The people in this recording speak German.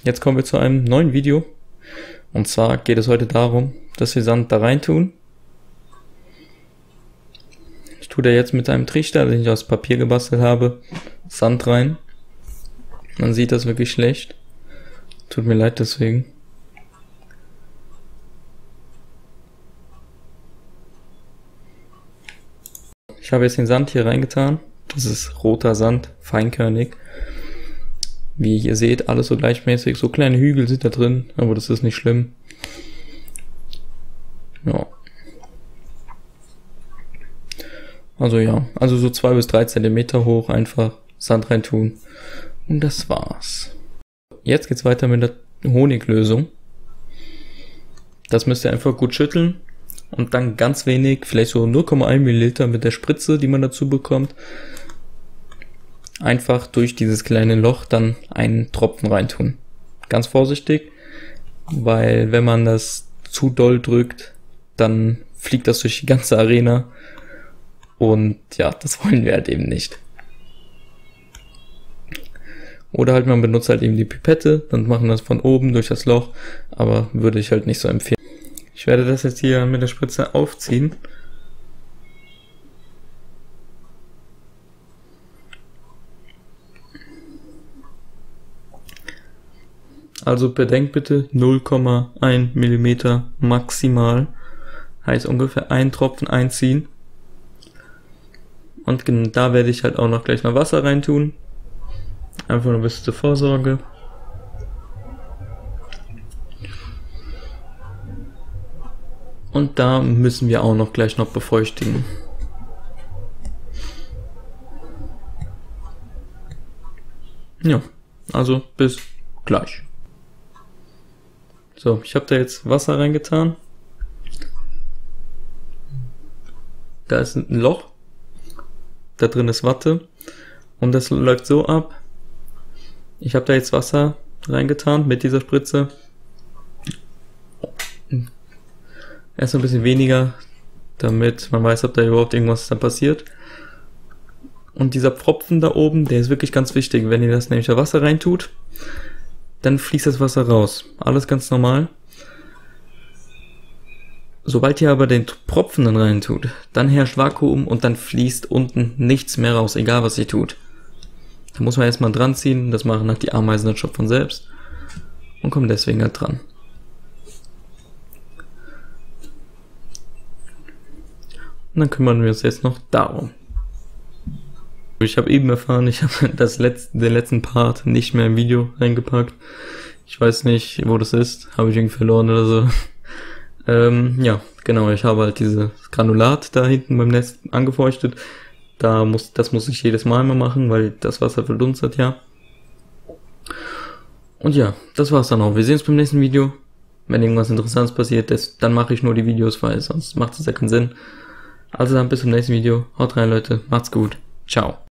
jetzt kommen wir zu einem neuen Video. Und zwar geht es heute darum, dass wir Sand da rein tun. Ich tue da jetzt mit einem Trichter, den ich aus Papier gebastelt habe, Sand rein. Man sieht das wirklich schlecht. Tut mir leid deswegen. Ich habe jetzt den Sand hier reingetan. Das ist roter Sand, feinkörnig. Wie ihr seht, alles so gleichmäßig. So kleine Hügel sind da drin, aber das ist nicht schlimm. Ja. Also ja, also so 2 bis 3 Zentimeter hoch, einfach Sand reintun. Und das war's. Jetzt geht's weiter mit der Honiglösung. Das müsst ihr einfach gut schütteln. Und dann ganz wenig, vielleicht so 0,1 Milliliter mit der Spritze, die man dazu bekommt, einfach durch dieses kleine Loch dann einen Tropfen reintun. Ganz vorsichtig, weil wenn man das zu doll drückt, dann fliegt das durch die ganze Arena. Und ja, das wollen wir halt eben nicht. Oder halt man benutzt halt eben die Pipette, dann machen wir das von oben durch das Loch, aber würde ich halt nicht so empfehlen. Ich werde das jetzt hier mit der Spritze aufziehen. Also bedenkt bitte 0,1 Millimeter maximal. Heißt ungefähr einen Tropfen einziehen. Und da werde ich halt auch noch gleich mal Wasser reintun. Einfach nur ein bisschen zur Vorsorge. Und da müssen wir auch noch gleich noch befeuchtigen. Ja, also bis gleich. So, ich habe da jetzt Wasser reingetan. Da ist ein Loch. Da drin ist Watte. Und das läuft so ab. Ich habe da jetzt Wasser reingetan mit dieser Spritze. Erst ein bisschen weniger, damit man weiß, ob da überhaupt irgendwas dann passiert. Und dieser Pfropfen da oben, der ist wirklich ganz wichtig. Wenn ihr das nämlich da Wasser reintut, dann fließt das Wasser raus. Alles ganz normal. Sobald ihr aber den Tropfen dann reintut, dann herrscht Vakuum und dann fließt unten nichts mehr raus, egal was ihr tut. Da muss man erstmal dran ziehen, das machen halt die Ameisen dann schon von selbst und kommen deswegen halt dran. Und dann kümmern wir uns jetzt noch darum. Ich habe eben erfahren, ich habe den letzten Part nicht mehr im Video reingepackt. Ich weiß nicht, wo das ist. Habe ich irgendwie verloren oder so. Ja, genau. Ich habe halt dieses Granulat da hinten beim Netz angefeuchtet. Das muss ich jedes Mal machen, weil das Wasser verdunstet ja. Und ja, das war's dann auch. Wir sehen uns beim nächsten Video. Wenn irgendwas Interessantes passiert, dann mache ich nur die Videos, weil sonst macht es ja keinen Sinn. Also dann bis zum nächsten Video. Haut rein, Leute. Macht's gut. Ciao.